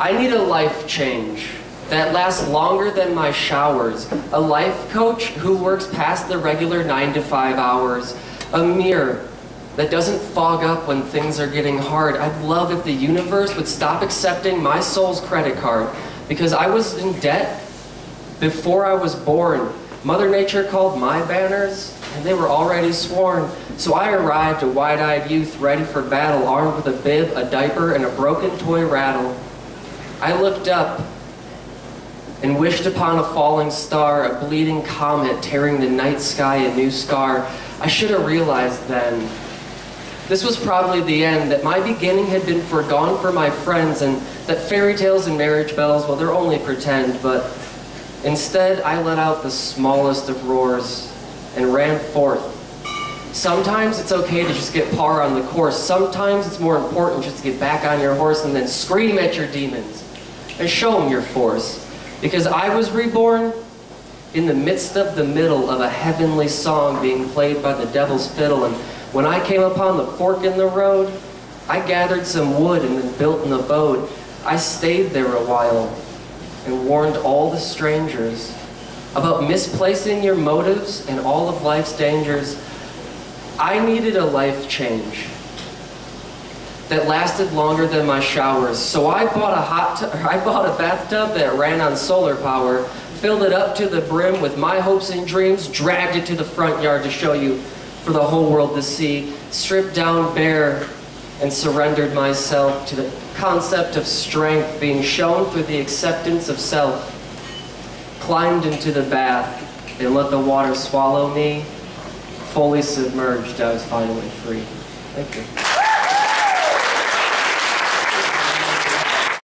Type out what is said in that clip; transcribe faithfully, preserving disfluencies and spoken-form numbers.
I need a life change that lasts longer than my showers, a life coach who works past the regular nine to five hours, a mirror that doesn't fog up when things are getting hard. I'd love if the universe would stop accepting my soul's credit card because I was in debt before I was born. Mother Nature called my banners, and they were already sworn. So I arrived a wide-eyed youth ready for battle, armed with a bib, a diaper, and a broken toy rattle. I looked up and wished upon a falling star, a bleeding comet tearing the night sky a new scar. I should have realized then this was probably the end, that my beginning had been forgone for my friends, and that fairy tales and marriage bells, well, they're only pretend, but instead I let out the smallest of roars and ran forth. Sometimes it's okay to just get par on the course. Sometimes it's more important just to get back on your horse and then scream at your demons and show them your force. Because I was reborn in the midst of the middle of a heavenly song being played by the devil's fiddle. And when I came upon the fork in the road, I gathered some wood and then built an abode. I stayed there a while and warned all the strangers about misplacing your motives and all of life's dangers. I needed a life change that lasted longer than my showers. So I bought a hot tu- I bought a bathtub that ran on solar power, filled it up to the brim with my hopes and dreams, dragged it to the front yard to show you for the whole world to see, stripped down bare and surrendered myself to the concept of strength being shown through the acceptance of self. Climbed into the bath and let the water swallow me. Fully submerged, I was finally free. Thank you.